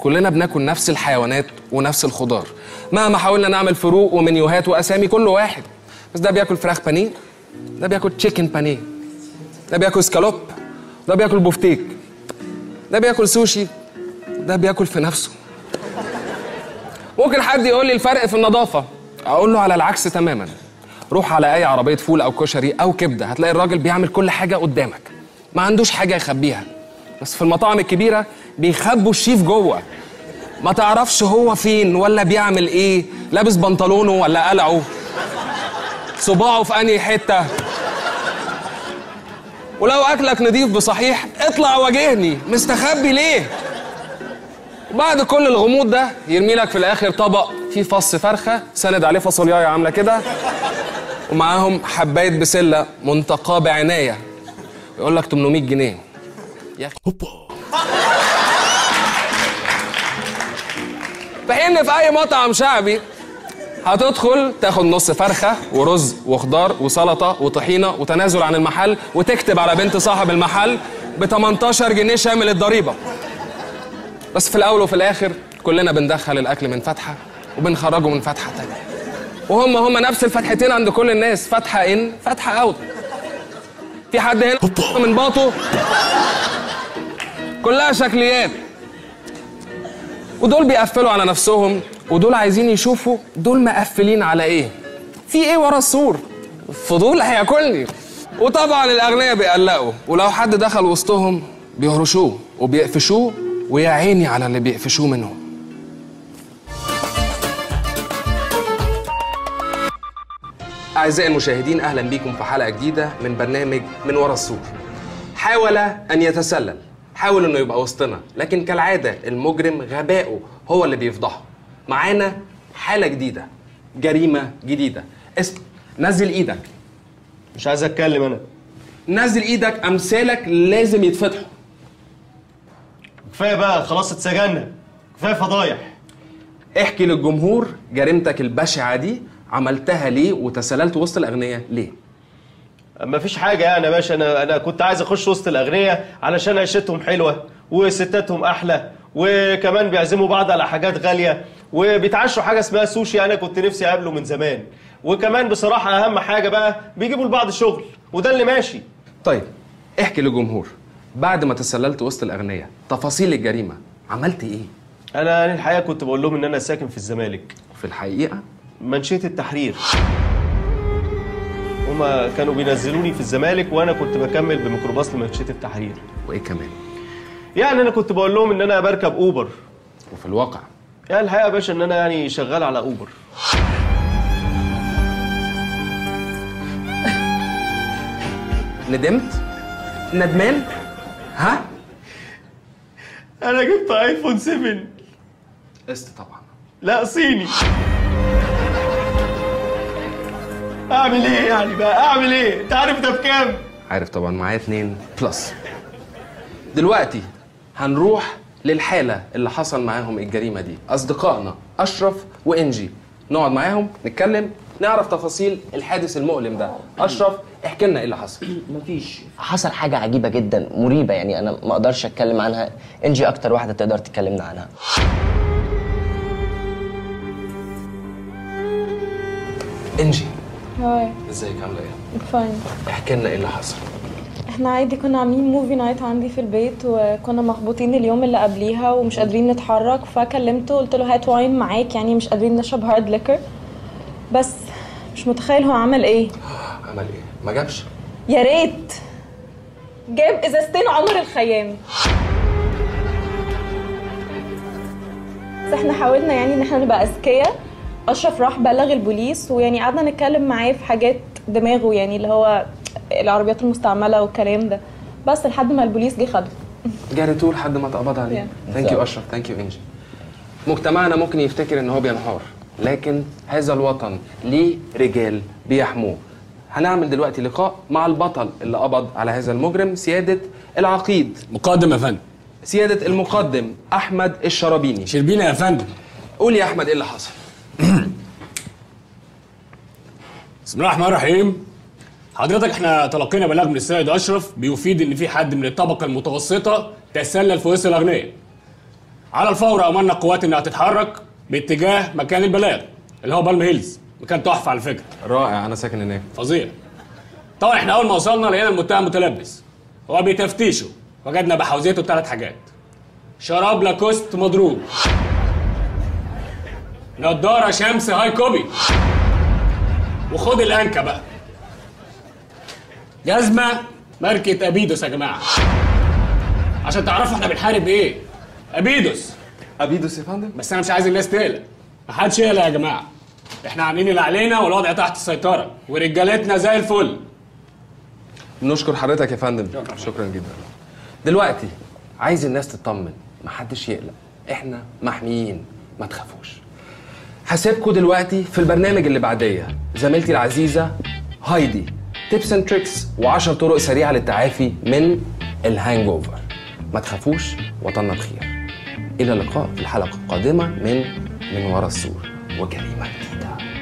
كلنا بناكل نفس الحيوانات ونفس الخضار، مهما حاولنا نعمل فروق ومنيوهات واسامي كل واحد. بس ده بياكل فراخ بانيه، ده بياكل تشيكن بانيه، ده بياكل سكالوب، ده بياكل بوفتيك، ده بياكل سوشي، ده بياكل في نفسه. ممكن حد يقول لي الفرق في النظافه، اقول له على العكس تماما. روح على اي عربيه فول او كشري او كبده، هتلاقي الراجل بيعمل كل حاجه قدامك، ما عندوش حاجه يخبيها. بس في المطاعم الكبيره بيخبوا الشيف جوه، ما تعرفش هو فين ولا بيعمل ايه، لابس بنطلونه ولا قلعه، صباعه في انهي حته. ولو اكلك نضيف بصحيح اطلع واجهني، مستخبي ليه؟ بعد كل الغموض ده يرمي لك في الاخر طبق فيه فص فرخه ساند عليه فاصوليايه عامله كده، ومعاهم حبايه بسله منتقاه بعنايه، ويقول لك 800 جنيه. يا اخي في حين في اي مطعم شعبي هتدخل تاخد نص فرخه ورز وخضار وسلطه وطحينه وتنازل عن المحل، وتكتب على بنت صاحب المحل ب 18 جنيه شامل الضريبه. بس في الاول وفي الاخر كلنا بندخل الاكل من فتحه وبنخرجه من فتحه تانيه، وهم نفس الفتحتين عند كل الناس، فتحه ان فتحه اوت. في حد هنا من باطه كلها شكليات، ودول بيقفلوا على نفسهم، ودول عايزين يشوفوا دول مقفلين على ايه، في ايه ورا السور، فضول هياكلني. وطبعا الاغنياء بيقلقوا، ولو حد دخل وسطهم بيهرشوه وبيقفشوه، ويا عيني على اللي بيقفشوه منهم. أعزائي المشاهدين، أهلا بكم في حلقة جديدة من برنامج من ورا السور. حاول أن يتسلل، حاول إنه يبقى وسطنا، لكن كالعادة المجرم غبائه هو اللي بيفضحه. معانا حالة جديدة، جريمة جديدة. اسم نزل إيدك. مش عايز أتكلم أنا. نزل إيدك، أمثالك لازم يتفتحوا. كفاية بقى، خلاص اتسجننا، كفاية فضايح. احكي للجمهور جريمتك البشعة دي عملتها ليه، وتسللت وسط الأغنياء ليه؟ مفيش حاجة يعني يا باشا، أنا كنت عايز أخش وسط الأغنياء علشان عيشتهم حلوة وستاتهم أحلى، وكمان بيعزموا بعض على حاجات غالية، وبيتعشوا حاجة اسمها سوشي أنا كنت نفسي أقابله من زمان، وكمان بصراحة أهم حاجة بقى بيجيبوا لبعض شغل، وده اللي ماشي. طيب احكي للجمهور بعد ما تسللت وسط الأغنياء تفاصيل الجريمة، عملت إيه؟ أنا الحقيقة كنت بقول لهم إن أنا ساكن في الزمالك. في الحقيقة؟ منشية التحرير. هما كانوا بينزلوني في الزمالك وانا كنت بكمل بميكروباص لمنشية التحرير. وايه كمان؟ يعني انا كنت بقول لهم ان انا بركب اوبر. وفي الواقع؟ يعني الحقيقة يا باشا ان انا يعني شغال على اوبر. ندمت؟ ندمان؟ ها؟ انا جبت ايفون 7. قسط طبعا. لا صيني. اعمل ايه يعني بقى؟ اعمل ايه؟ انت عارف ده بكام؟ عارف طبعا، معايا 2 بلس. دلوقتي هنروح للحالة اللي حصل معاهم الجريمة دي، أصدقائنا أشرف وإنجي، نقعد معاهم نتكلم نعرف تفاصيل الحادث المؤلم ده. أشرف احكي لنا إيه اللي حصل. مفيش، حصل حاجة عجيبة جدا مريبة، يعني أنا ما أقدرش أتكلم عنها، إنجي أكتر واحدة تقدر تكلمنا عنها. إنجي هاي، ازيك، عامله ايه؟ فاين. احكي لنا ايه اللي حصل. احنا عادي كنا عاملين موفي نايت عندي في البيت، وكنا مخبوطين اليوم اللي قبليها ومش قادرين نتحرك، فكلمته قلت له هات واين معاك، يعني مش قادرين نشرب هارد ليكر. بس مش متخيل هو عمل ايه. عمل ايه؟ ما جابش؟ يا ريت جاب ازازتين عمر الخيام. بس احنا حاولنا يعني ان احنا نبقى اذكياء. اشرف راح بلغ البوليس، ويعني قعدنا نتكلم معاه في حاجات دماغه، يعني اللي هو العربيات المستعمله والكلام ده، بس لحد ما البوليس جه خده. جريتوه لحد ما اتقبض عليه. ثانك يو اشرف، ثانك يو انجي. مجتمعنا ممكن يفتكر ان هو بينهار، لكن هذا الوطن ليه رجال بيحموه. هنعمل دلوقتي لقاء مع البطل اللي قبض على هذا المجرم، سياده العقيد. مقدم يا فندم. سياده المقدم احمد الشرابيني. شربيني يا فندم. قول يا احمد ايه اللي حصل. بسم الله الرحمن الرحيم. حضرتك احنا تلقينا بلاغ من السيد اشرف بيفيد ان في حد من الطبقه المتوسطه تسلل في وسط الاغنياء. على الفور امرنا القوات انها تتحرك باتجاه مكان البلاغ اللي هو بالم هيلز. مكان تحفه على فكره. رائع، انا ساكن هناك. فظيع. طبعا احنا اول ما وصلنا لقينا المتهم متلبس. هو بتفتيشه وجدنا بحوزته 3 حاجات: شراب لاكوست مضروب، نضاره شمس هاي كوبي، وخد الانكه بقى، جزمه ماركه ابيدوس يا جماعه، عشان تعرفوا احنا بنحارب ايه. ابيدوس. ابيدوس يا فندم؟ بس انا مش عايز الناس تقلق، محدش يقلق يا جماعه، احنا عاملين اللي علينا والوضع تحت السيطره ورجالتنا زي الفل. نشكر حضرتك يا فندم. شكرا جدا. دلوقتي عايز الناس تطمن، محدش يقلق، احنا محميين، ما تخافوش. هسيبكوا دلوقتي في البرنامج اللي بعديه زميلتي العزيزه هايدي، تيبس اند تريكس و10 طرق سريعه للتعافي من الهانج اوفر. ما تخافوش، وطننا بخير. الى اللقاء في الحلقه القادمه من ورا السور وجريمه جديده.